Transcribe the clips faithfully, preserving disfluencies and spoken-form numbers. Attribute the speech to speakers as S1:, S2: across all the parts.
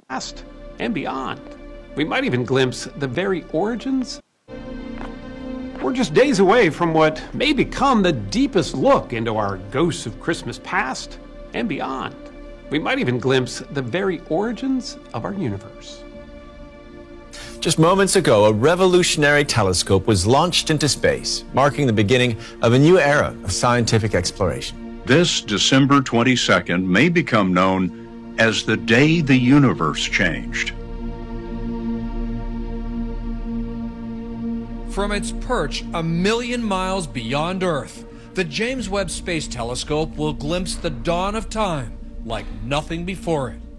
S1: past and beyond. We might even glimpse the very origins. We're just days away from what may become the deepest look into our ghosts of Christmas past and beyond. We might even glimpse the very origins of our universe.
S2: Just moments ago, a revolutionary telescope was launched into space, marking the beginning of a new era of scientific exploration.
S3: This December twenty-second may become known as the day the universe changed.
S4: From its perch a million miles beyond Earth, the James Webb Space Telescope will glimpse the dawn of time like nothing before it.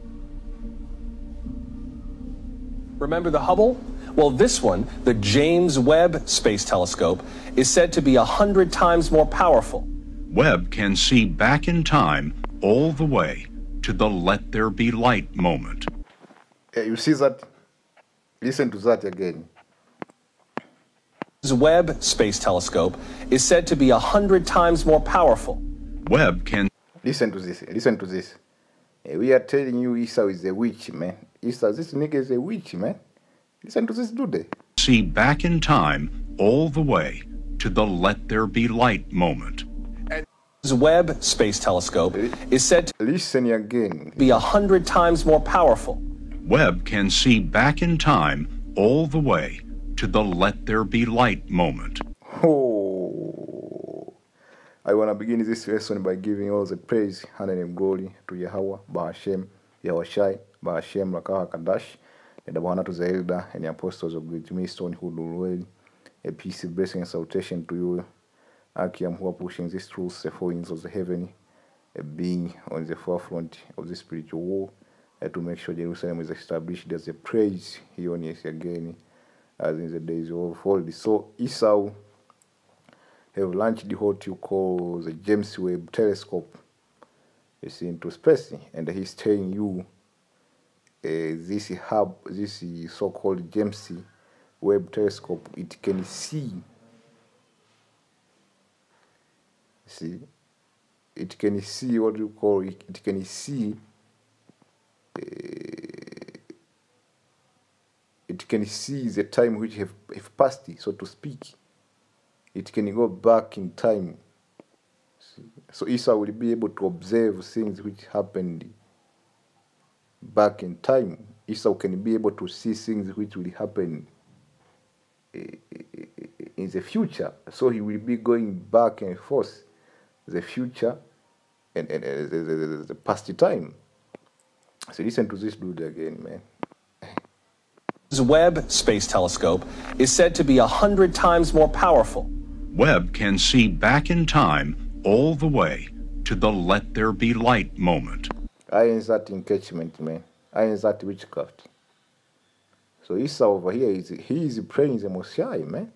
S5: Remember the Hubble? Well, this one, the James Webb Space Telescope, is said to be a hundred times more powerful.
S3: Webb can see back in time all the way to the let there be light moment.
S6: Uh, you see that? Listen to that again.
S5: The Webb Space Telescope is said to be a hundred times more powerful.
S3: Webb can...
S6: Listen to this, listen to this. Uh, we are telling you Esau is a witch, man. Esau, this nigga is a witch, man. Listen to this dude.
S3: See back in time all the way to the let there be light moment.
S5: The Webb Space Telescope is said to
S6: Listen again.
S5: be a hundred times more powerful.
S3: Webb can see back in time all the way to the let there be light moment.
S6: Oh, I want to begin this lesson by giving all the praise, honor, and glory to Yahweh, Bahashem, Yahushai, Bahashem, Rakaha Kadash, and the honor to the elder and the apostles of Great Millstone who do well. A peace, blessing, and salutation to you, Akiam, who are pushing these truths, the followings of the heaven, a being on the forefront of the spiritual war, uh, to make sure Jerusalem is established as a praise here on earth again, as in the days of old. So Esau have launched what you call the James Webb Telescope, you see, into space, and he's telling you uh, this hub, this so-called James Webb Telescope, it can see, see, it can see what you call it, it can see. Uh, It can see the time which have, have passed, so to speak. It can go back in time. So Esau will be able to observe things which happened back in time. Esau can be able to see things which will happen in the future. So he will be going back and forth, the future and, and, and the, the, the past time. So listen to this dude again, man.
S5: The Webb Space Telescope is said to be a hundred times more powerful.
S3: Webb can see back in time all the way to the let there be light moment.
S6: I ain't that engagement, man. I ain't that witchcraft. So Esau over here, is he is praying the Most High, man.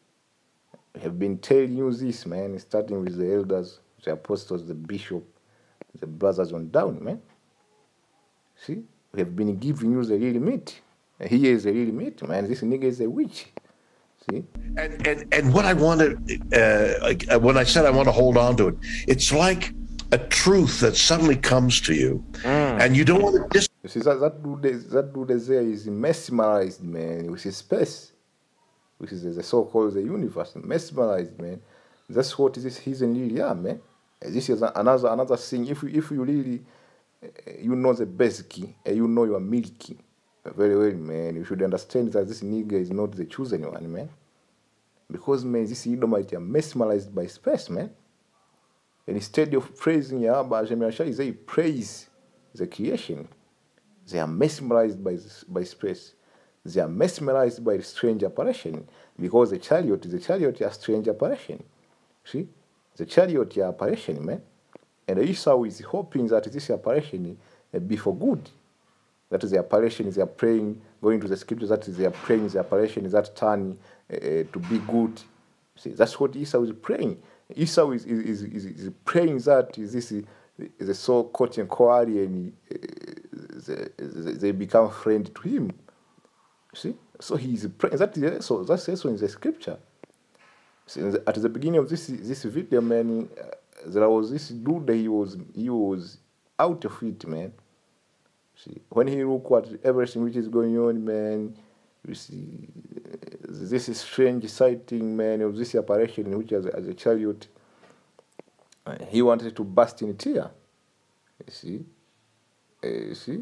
S6: I have been telling you this, man, starting with the elders, the apostles, the bishop, the brothers on down, man. See, we have been giving you the real meat. He is a real meat, man. This nigga is a witch. See?
S7: And and, and what I wanted, uh, when I said I want to hold on to it, it's like a truth that suddenly comes to you, mm. and you don't want to dis.
S6: You see, that, that dude, that dude there is mesmerized, man, with his space, which is the so-called the universe. Mesmerized, man. That's what this he's in really are, man. This is another another thing. If you if you really, you know the basic, and you know your milky. Very well, man. You should understand that this nigga is not the chosen one, man. Because, man, this Edomite are mesmerized by space, man. And instead of praising Yahweh, they praise the creation. They are mesmerized by, by space. They are mesmerized by the strange apparition. Because the chariot, the chariot is a strange apparition. See? The chariot is apparition, man. And Esau is hoping that this apparition be for good. That is the apparition, they are praying, going to the scriptures, that is they are praying, the apparition is that turn uh, to be good. See, that's what Esau is praying. Esau is, is, is, is praying that is this is the so-called alien, uh, they, they become friend to him. See? So he is praying, that is so that's also in the scripture. So at the beginning of this this video, man, uh, there was this dude, he was, he was out of it, man. See, when he look at everything which is going on, man, you see, this is strange sighting, man, of this apparition, which as, as a chariot, uh, he wanted to burst in tear. You see, uh, you see.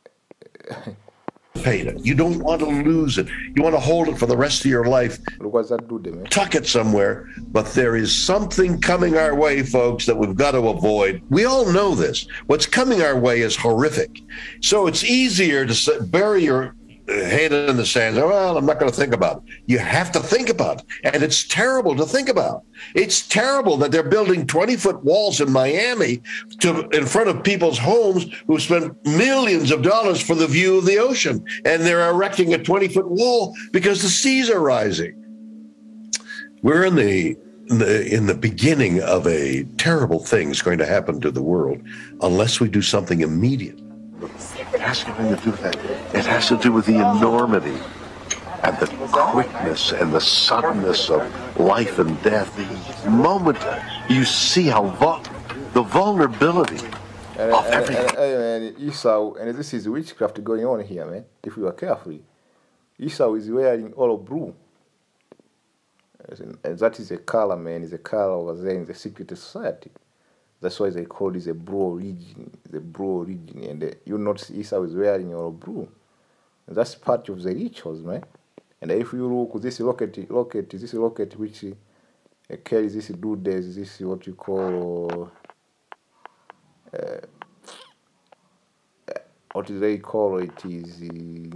S7: It. You don't want to lose it. You want to hold it for the rest of your life.
S6: Look what that do, man.
S7: Tuck it somewhere. But there is something coming our way, folks, that we've got to avoid. We all know this. What's coming our way is horrific. So it's easier to bury your head in the sand. Well, I'm not going to think about it. You have to think about it. And it's terrible to think about. It's terrible that they're building twenty-foot walls in Miami to in front of people's homes who spent millions of dollars for the view of the ocean. And they're erecting a twenty-foot wall because the seas are rising. We're in the, in the in the beginning of a terrible thing that's going to happen to the world unless we do something immediate.
S8: It has nothing to do with that. It has to do with the enormity and the quickness and the suddenness of life and death. The moment you see how vul the vulnerability
S6: and,
S8: of
S6: and,
S8: everything.
S6: And, and, and Esau, and this is witchcraft going on here, man. If we are careful, Esau is wearing all blue. And that is a color, man. It's a color over there in the secret society. That's why they call it the blue origin, the blue origin. And uh, you notice Esau is wearing all blue. And that's part of the rituals, man. And if you look, this rocket, rocket, this rocket which uh, carries this dude, this is what you call, uh, uh, what do they call it? Is uh,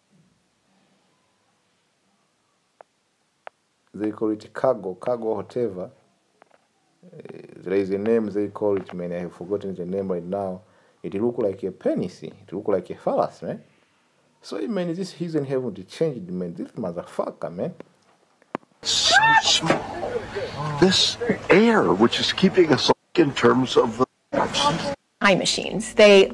S6: they call it cargo, cargo, whatever. Uh, there is a name they call it, man. I have forgotten the name right now. It look like a penis. It look like a phallus, man. So, man, this heathen haven't changed, man. This motherfucker, man.
S8: So small. This air, which is keeping us in terms of the
S9: time machines. They.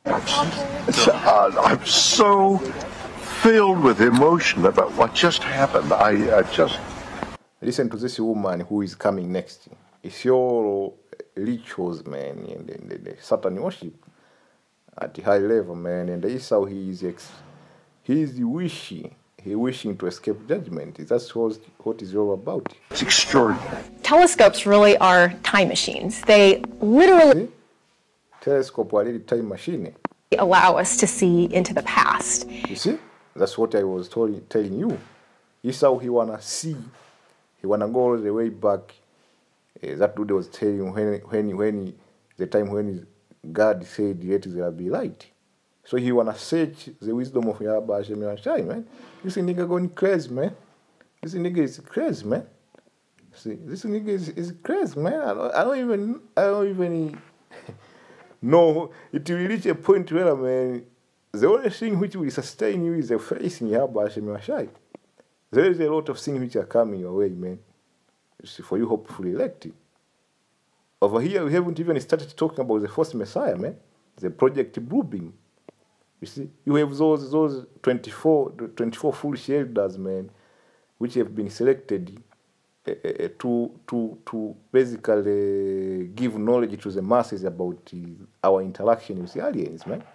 S8: Uh, I'm so filled with emotion about what just happened. I, I just.
S6: Listen to this woman who is coming next. It's your rituals, man, and the, the, the Satan worship at the high level, man. And Esau, he is ex he is wishing, he wishing to escape judgment. That's what what is all about.
S8: It's extraordinary.
S9: Telescopes really are time machines. They literally.
S6: See? Telescope are really time machine.
S9: Allow us to see into the past.
S6: You see, that's what I was told, telling you. Esau, he wanna see, he wanna go all the way back. Uh, that dude was telling when when when the time when God said let there be light. So he wanna search the wisdom of Yahweh Hashem Yahshai, man. This nigga going crazy, man. This nigga is crazy, man. See, this nigga is, is crazy, man. I don't, I don't even I don't even know. It will reach a point where, man, the only thing which will sustain you is the faith in Yahweh Hashem Yahshai. There is a lot of things which are coming your way, man. For you hopefully elected. Over here, we haven't even started talking about the first Messiah, man. The Project Bluebeam. You see, you have those those twenty-four, twenty-four foolish elders, man, which have been selected uh, uh, to to to basically uh, give knowledge to the masses about uh, our interaction with the aliens, man.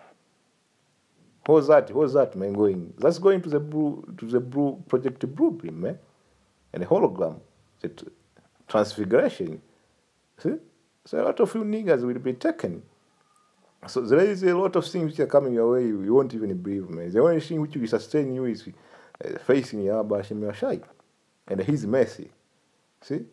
S6: How's that? How's that, man? Going? That's going to the blue to the blue Project Bluebeam, man, and the hologram. The transfiguration. See? So a lot of you niggas will be taken. So there is a lot of things which are coming your way you won't even believe, man. The only thing which will sustain you is uh, facing Yahweh Hashem Yahshai and His mercy. See?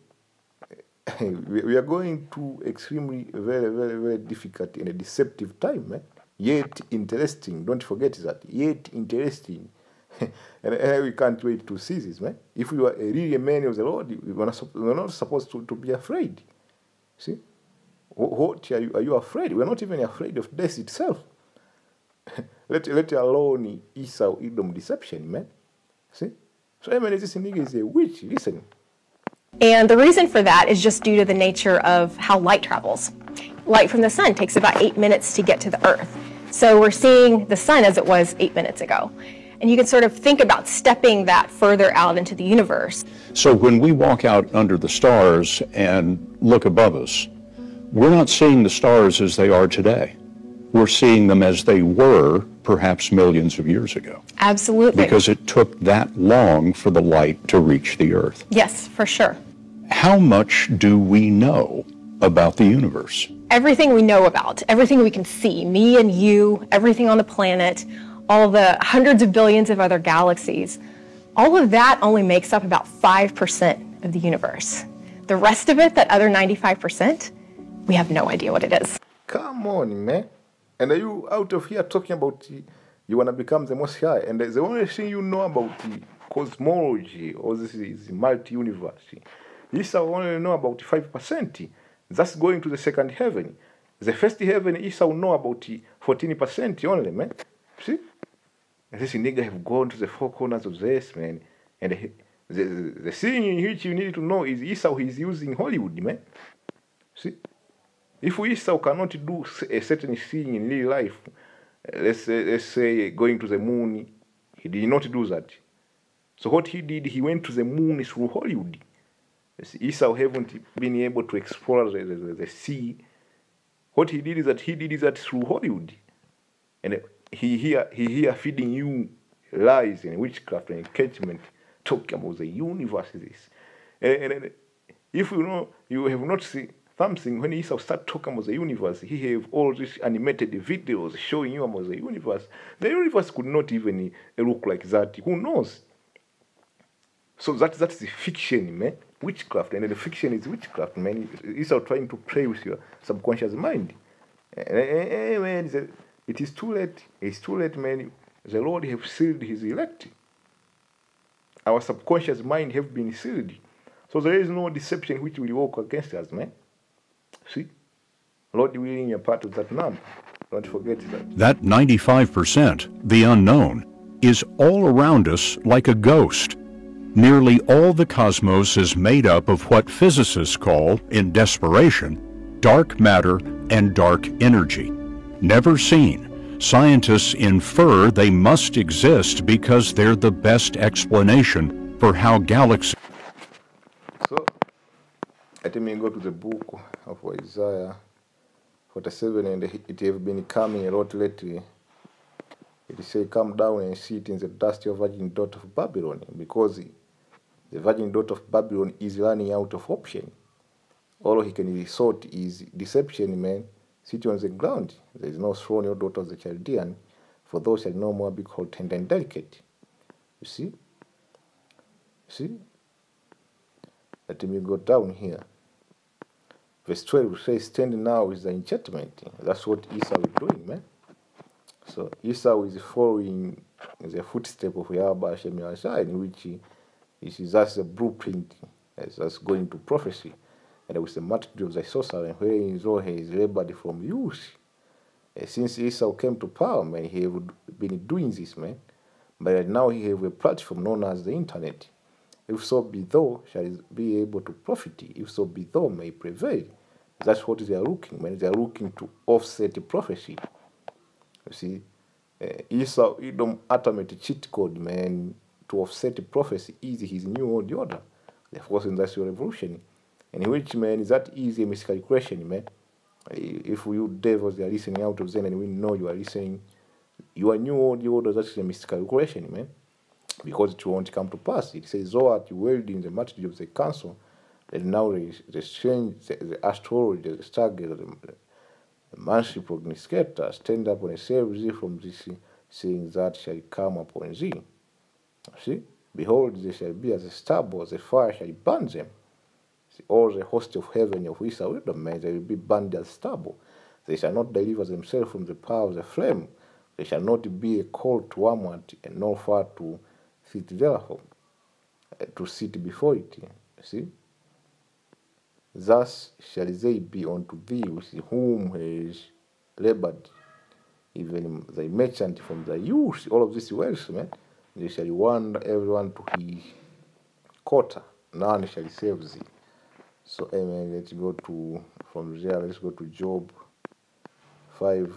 S6: we, we are going to extremely, very, very, very difficult and a deceptive time, man. Yet interesting. Don't forget that. Yet interesting. and, and we can't wait to see this, man. If we were a really a man of the Lord, we were not, we were not supposed to, to be afraid. See? What are you, are you afraid? We're not even afraid of death itself. let, let alone Esau, Edom deception, man. See? So, I mean, this nigga is a witch. Listen.
S9: And the reason for that is just due to the nature of how light travels. Light from the sun takes about eight minutes to get to the Earth. So we're seeing the sun as it was eight minutes ago. And you can sort of think about stepping that further out into the universe.
S3: So when we walk out under the stars and look above us, we're not seeing the stars as they are today. we're seeing them as they were perhaps millions of years ago.
S9: Absolutely.
S3: Because it took that long for the light to reach the Earth.
S9: Yes, for sure.
S3: How much do we know about the universe?
S9: Everything we know about, everything we can see, me and you, everything on the planet, all the hundreds of billions of other galaxies, all of that only makes up about five percent of the universe. The rest of it, that other ninety-five percent, we have no idea what it is.
S6: Come on, man. And are you out of here talking about uh, you want to become the most high? And the only thing you know about uh, cosmology or this is multi-universe. Esau only know about five percent. That's going to the second heaven. The first heaven, Esau know about fourteen percent only, man. See? And this nigga have gone to the four corners of the earth, man. And the, the, the thing in which you need to know is Esau is using Hollywood, man. See? If Esau cannot do a certain thing in real life, let's say, let's say going to the moon, he did not do that. So what he did, he went to the moon through Hollywood. Esau haven't been able to explore the, the, the sea. What he did is that he did that through Hollywood. And he here, he here feeding you lies and witchcraft and encouragement, talking about the universe. This. And, and, and if you know, you have not seen something, when Esau start talking about the universe, he have all these animated videos showing you about the universe. The universe could not even look like that. Who knows? So that, that's the fiction, man. Witchcraft. And the fiction is witchcraft, man. Esau trying to play with your subconscious mind. And, and, and, man, it is too late. It's too late, man. The Lord have sealed his elect. Our subconscious mind have been sealed. So there is no deception which will work against us, man. See? Lord willing, you're part of that number. Don't forget that.
S3: That ninety-five percent, the unknown, is all around us like a ghost. Nearly all the cosmos is made up of what physicists call, in desperation, dark matter and dark energy. Never seen, scientists infer they must exist because they're the best explanation for how galaxies...
S6: So, let me go to the book of Isaiah forty-seven, and it have been coming a lot lately. It says, come down and sit in the dusty virgin daughter of Babylon, because the virgin daughter of Babylon is running out of option. All he can resort is deception, man. Sit on the ground. There is no throne, your daughter of the Chaldean, for those shall no more be called tender and delicate. You see? You see? Let me go down here. Verse twelve says, stand now is the enchantment. That's what Esau is doing, man. So Esau is following the footstep of Yahweh Hashem Yahshua, in which he, he is that's a blueprint, that's going to prophecy. And with the multitude of the sorcerer, wherein Israel has labored from youth. Uh, since Esau came to power, man, he have been doing this, man. But now he have a platform known as the internet. If so be thou shall be able to profit, if so be thou may prevail. That's what they are looking, man. They are looking to offset the prophecy. You see, uh, Esau, Edom ultimate cheat code, man, to offset the prophecy is his new world order, the fourth industrial revolution. And which, man, is that easy miscalculation, man. If you devils are listening out of Zen and we know you are listening, your new world order, that's a miscalculation, man. Because it won't come to pass. It says, though at weld in the multitude of the council, and now the, the strange, the, the astrologer, the stargazer, the, the manship prognosticator, stand up and save thee from this saying that shall come upon thee. See? Behold, they shall be as a stubble, as a fire shall burn them. See, all the host of heaven of Esau will man, they will be burned as stubble. They shall not deliver themselves from the power of the flame. They shall not be a call to wormwood, and no fire to sit therefore, uh, to sit before it. See? Thus shall they be unto thee with whom has labored, even thy merchant from thy youth, all of this wealth, man. They shall wander everyone to his quarter, none shall save thee. So, amen. Let's go to, from there, let's go to Job five.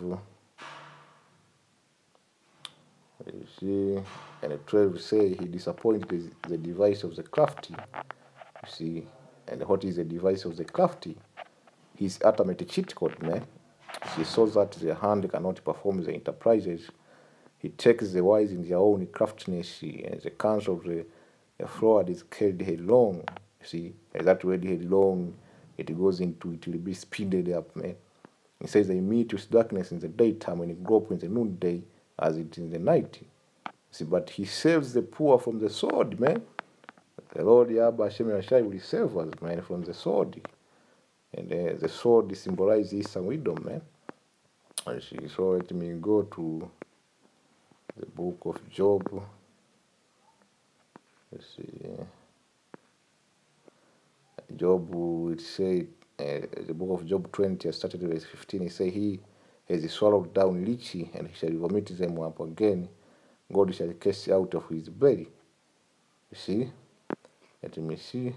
S6: You see, and twelve say, he disappointed the device of the crafty. You see, and what is the device of the crafty? His ultimate cheat code, man. He saw that the hand cannot perform the enterprises. He takes the wise in their own craftiness, and the counsel of the, the forward is carried headlong. You see, as that word headlong, it goes into, it will be speeded up, man. He says they meet with darkness in the daytime and it grope in the noonday as it is in the night. See, but he saves the poor from the sword, man. The Lord Yahweh Hashem Yashai will save us, man, from the sword. And uh, the sword symbolizes some wisdom, man. And see, so let me go to the book of Job. Let's see. Job, it said, uh, the book of Job twenty, I started verse fifteen, it say, he has swallowed down lychee, and he shall vomit them up again. God shall cast out of his belly. You see? Let me see.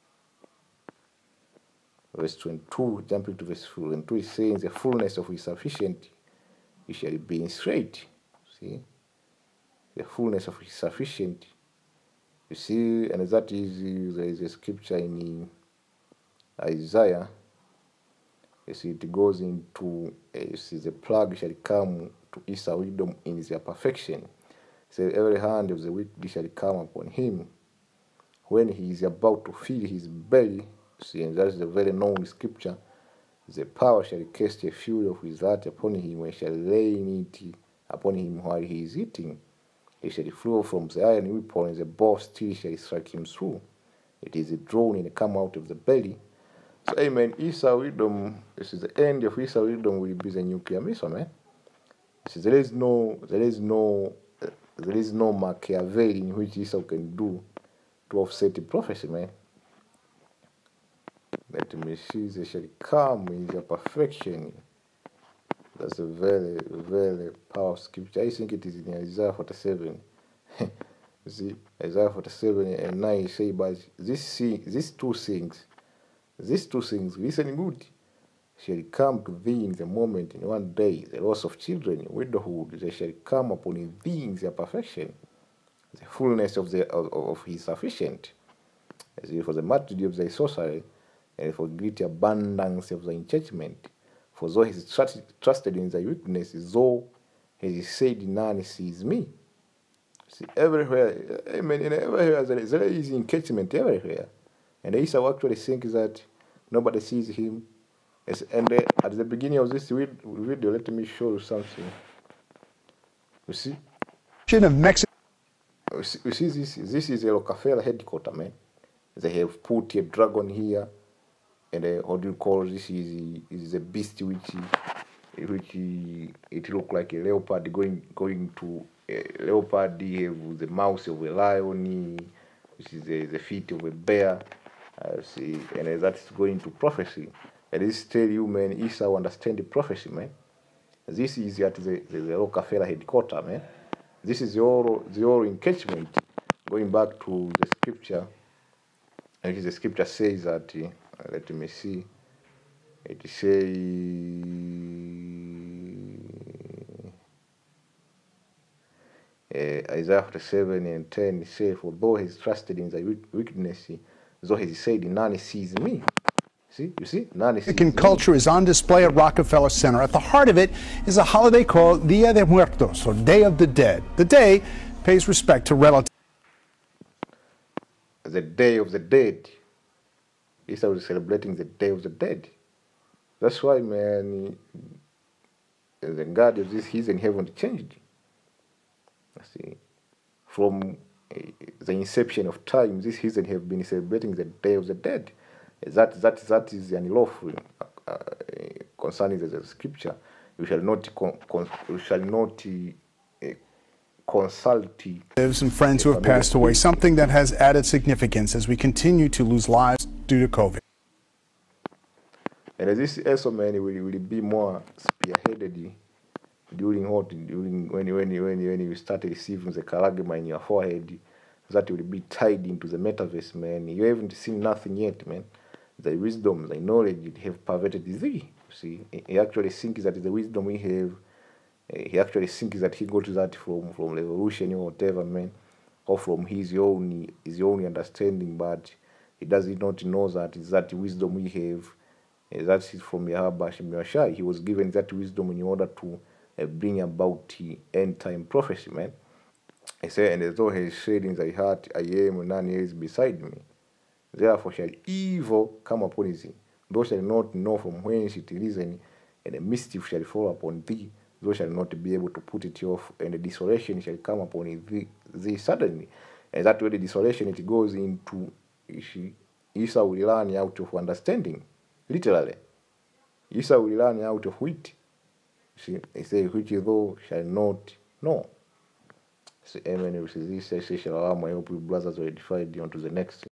S6: Verse twenty-two, jumping to verse twenty-two, is saying, the fullness of his sufficiency, he shall be in straight. See? The fullness of his sufficiency. You see, and that is, there is a scripture in Isaiah. You see, it goes into, uh, you see, the plague shall come to Esau wisdom in their perfection. So every hand of the wicked shall come upon him when he is about to fill his belly. See, and that's the very known scripture. The power shall cast a fury of his heart upon him, and shall lay in it upon him while he is eating. He shall flow from the iron weapon, and the bow still shall strike him through. It is drawn and come out of the belly. So, amen. Esau wisdom, this is the end of Esau wisdom, will be the nuclear missile, man. See, there is no, there is no, uh, there is no Machiavelli in which Esau can do to offset the prophecy, man. Let me see, they shall come in their perfection. That's a very, very powerful scripture. I think it is in Isaiah forty-seven. You see, Isaiah forty-seven and nine say, but this thing, these two things, these two things, listen good, shall come to thee in the moment, in one day, the loss of children, widowhood, they shall come upon thee in their perfection, the fullness of, the, of, of his sufficient. As for the multitude of thy sorcery, and for great abundance of the enchantment. For though he is trusted in thy weakness, though he said none sees me. See, everywhere, amen, and everywhere there is, there is enchantment everywhere. And Esau actually thinks that nobody sees him. And uh, at the beginning of this video, let me show you something. You see?
S10: Of Mexico.
S6: You see, you see this, this is a Rockefeller headquarters, man. They have put a dragon here. And uh, how do you call this? Is is a beast which which it look like a leopard going going to a leopard. They have the mouth of a lion, which is the, the feet of a bear. Uh, see, and uh, that's going to prophecy. And this tell you, man, Esau understand the prophecy, man. This is at the, the, the Rockefeller headquarters, man. This is the oral the oral engagement. Going back to the scripture, and the scripture says that. Uh, Let me see. It say uh, Isaiah forty-seven and ten say, for though he is trusted in thy wickedness, though he said none sees me. See, you see, none sees
S10: Mexican culture is on display at Rockefeller Center. At the heart of it is a holiday called Dia de Muertos, or Day of the Dead. The day pays respect to relatives.
S6: The Day of the Dead. Esau is celebrating the Day of the Dead. That's why, man, the God of this heathen heaven changed. See, from uh, the inception of time, this heathen have been celebrating the Day of the Dead. That that that is unlawful uh, uh, concerning the, the scripture. You shall not con, con, you shall not uh, consult
S10: and friends who have passed away. Something that has added significance as we continue to lose lives due to COVID.
S6: And this also, man, will, will be more spearheaded during what during when when when when you start receiving the charagma in your forehead, that will be tied into the metaverse, man. You haven't seen nothing yet, man. The wisdom, the knowledge, it have perverted thee. See, he actually thinks that the wisdom we have, he actually thinks that he got that from from revolution or whatever, man, or from his own his own understanding, but he does not know that it's that wisdom we have Uh, that is from Yahweh Hashem Yahshai. He was given that wisdom in order to uh, bring about the end time prophecy, man. He said, and as though he said in thy heart, I am, none is beside me. Therefore shall evil come upon thee. Thou shalt not know from whence it is, and the mischief shall fall upon thee. Thou shalt not be able to put it off, and the desolation shall come upon thee, thee suddenly. And that way the desolation, it goes into, Esau will learn out of understanding, literally. Esau will learn out of wit. See, they say, which thou shall not know. So, amen. This is this, I say, shalom. I hope you brothers are edified on to the next.